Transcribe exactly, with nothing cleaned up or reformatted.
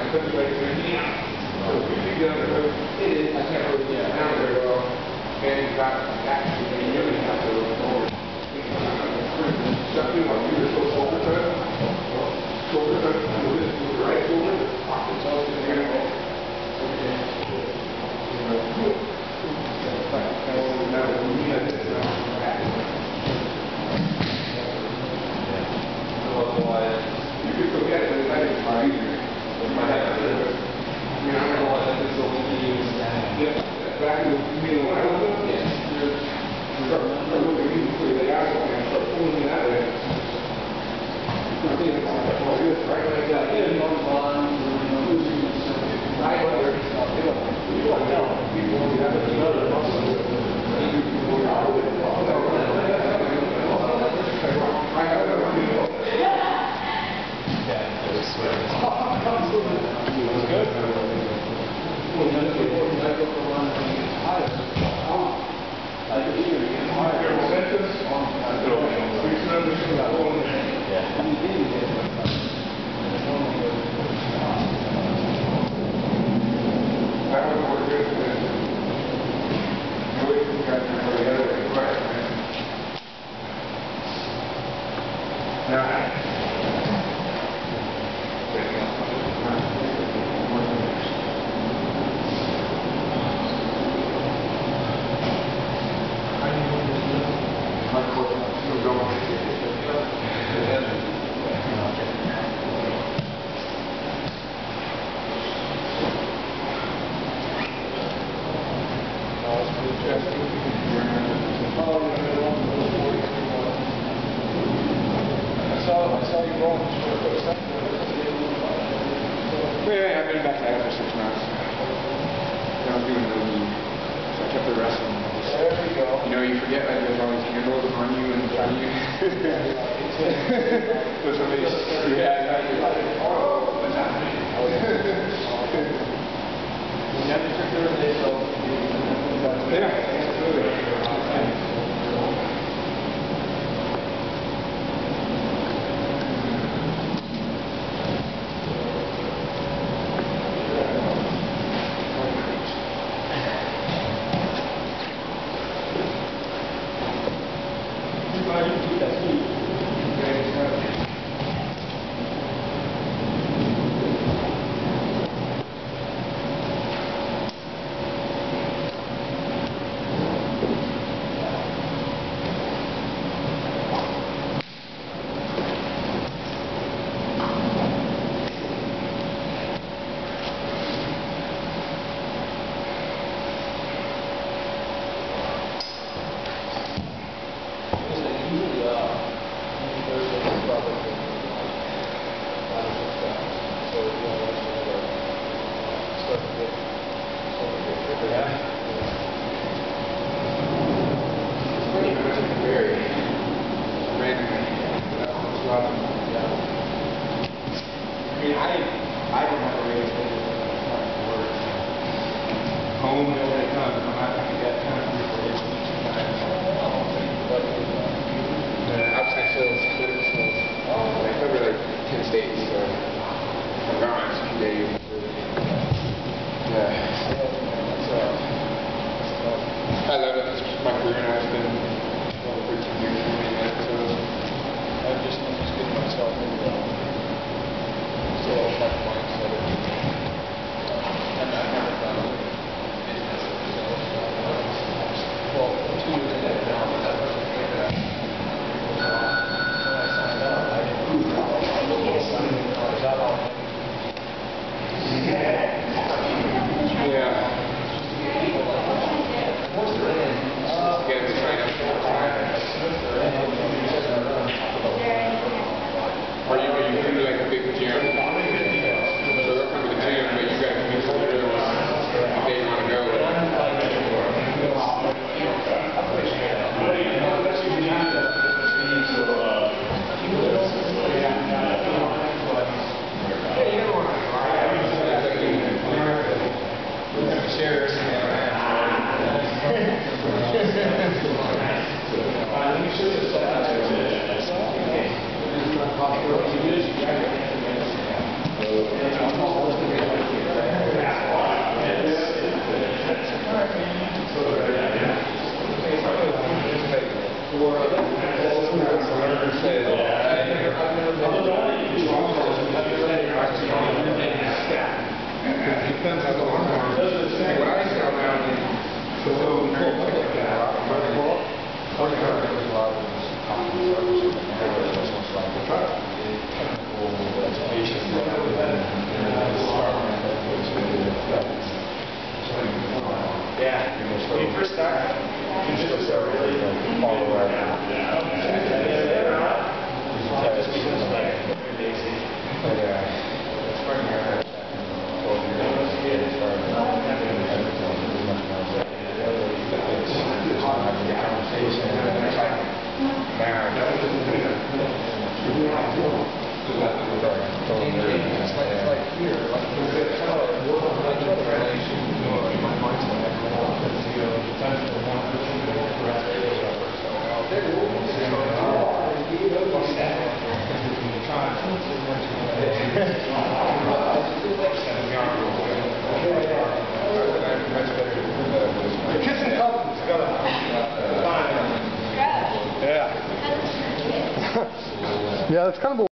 Yeah, I've been back there for six months. I was doing no knee, so I kept the wrestling. There we go. You know, you forget like there's all these handles on you and in front of you. So somebody, yeah, exactly. Oh, what's happening? You have to check the relay, so yeah, absolutely. Yeah. When you first start, you should just really follow around. Just because like very basic. Yeah. It's part of your twelve years. Yeah, it's part of Yeah, it's kind of a